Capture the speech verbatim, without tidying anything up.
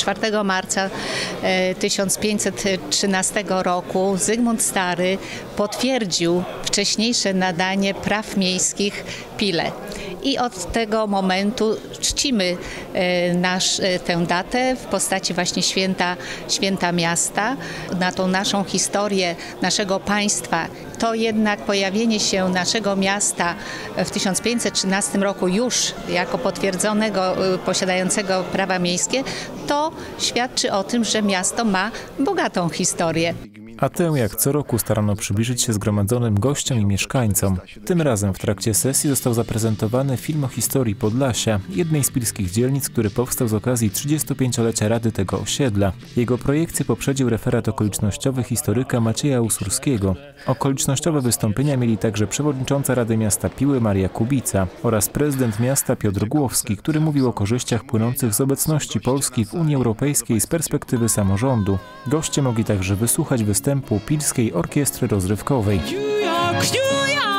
czwartego marca tysiąc pięćset trzynastego roku Zygmunt Stary potwierdził wcześniejsze nadanie praw miejskich Pile. I od tego momentu czcimy nasz, tę datę w postaci właśnie święta, święta miasta. Na tą naszą historię naszego państwa, to jednak pojawienie się naszego miasta w tysiąc pięćset trzynastym roku już jako potwierdzonego, posiadającego prawa miejskie, to świadczy o tym, że miasto ma bogatą historię. A tę jak co roku starano przybliżyć się zgromadzonym gościom i mieszkańcom. Tym razem w trakcie sesji został zaprezentowany film o historii Podlasia, jednej z pilskich dzielnic, który powstał z okazji trzydziestopięciolecia rady tego osiedla. Jego projekcję poprzedził referat okolicznościowy historyka Macieja Usurskiego. Okolicznościowe wystąpienia mieli także przewodnicząca Rady Miasta Piły Maria Kubica oraz prezydent miasta Piotr Głowski, który mówił o korzyściach płynących z obecności Polski w Unii Europejskiej z perspektywy samorządu. Goście mogli także wysłuchać występu Pilskiej Orkiestry Rozrywkowej. New York, New York.